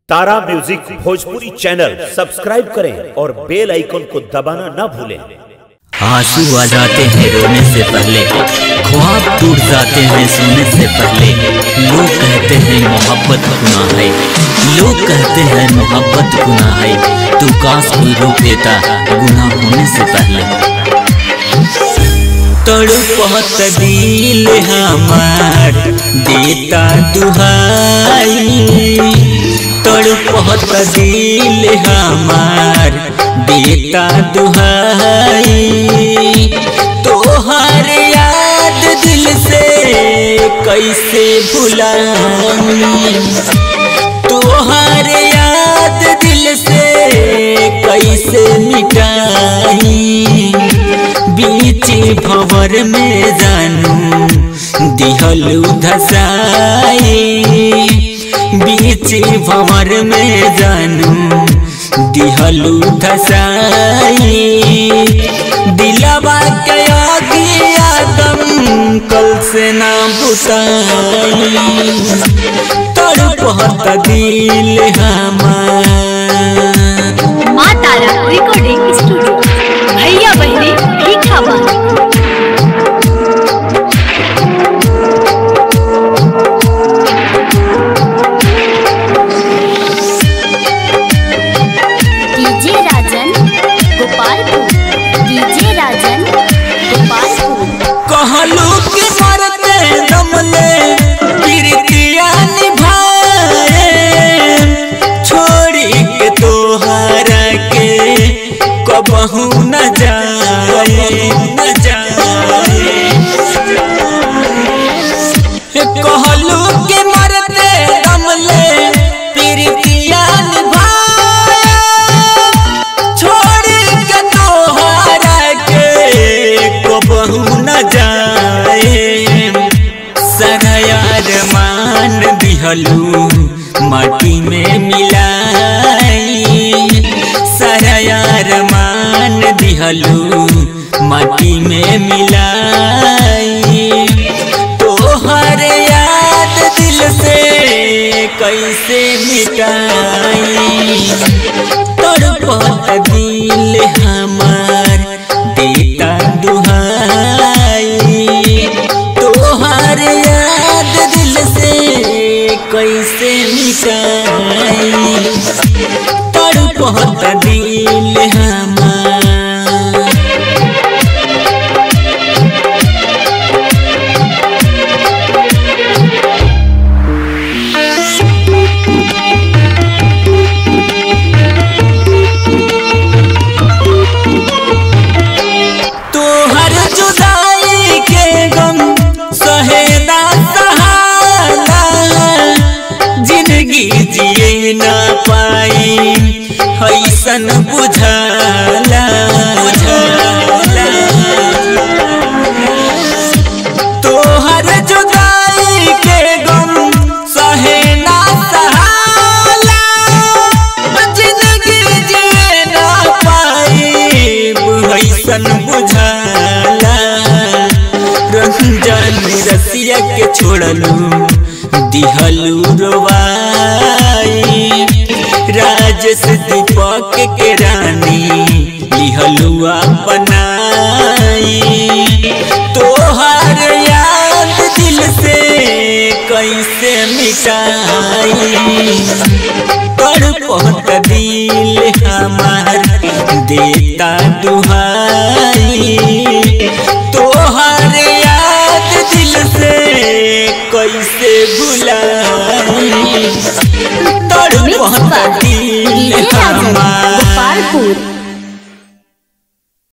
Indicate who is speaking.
Speaker 1: तारा music Bhojpuri channel subscribe करें और बेल icon को दबाना न भूलें।
Speaker 2: आंसू आ जाते हैं रोने से पहले, ख्वाब टूट जाते हैं सोने से पहले। लोग कहते हैं मोहब्बत गुनाह है, लोग कहते हैं मोहब्बत गुनाह है। तू काश कोई रोक देता गुनाह होने से पहले। तड़पत दिल हमार देता दुहाई, तड़पत दिल हमार देता दुहाई। तोहार याद दिल से कैसे भुलाई, तोहार याद दिल से कैसे मिटाई। बीच भंवर में जानू दिहलू धसाई, बीच भंवर में जानू दिहलू धसाई। दिलवा के आगिया दम कल से ना बुताई, तड़पत दिल हमार।
Speaker 3: माँ तारा रिकॉर्डिंग स्टूडियो, भैया बहनी भीखाबाद।
Speaker 2: कहलू कि मरते दमले प्रीतिया निभाए, छोड़ी के तोहरा के कबहू न जाए, न जाए। कहलू कि मरते दमले प्रीतिया निभाए, छोड़ी के तोहरा के कबहू न जाए। सरायार मान दिहलू माटी में मिलाई, सरायार मान दिहलू माटी में मिलाई। तोहर याद दिल से कैसे मिटाई, तड़पत दिल हमार देता दुहाई। तोहार याद दिल से कैसे मिटाई, तड़पत दिल हमार। तोहर जुदाई के गम सहेदा सहारा, जिंदगी जिए ना पाई ऐसन बुझाला, बुझाला। तोहर जुदाई के गम सहेदा सहारा, जिंदगी जिए ना पाई ऐसन बुझाला। रंजन रसिया के छोड़लू दिहलू रोवाई, राजेश दीपक के रानी लिहलू अपनाई। तोहार याद दिल से कैसे मिटाई, तड़पत दिल हमार देता दुहाई। तोहार याद दिल से कैसे भुलाई, तड़पत दिल हमार।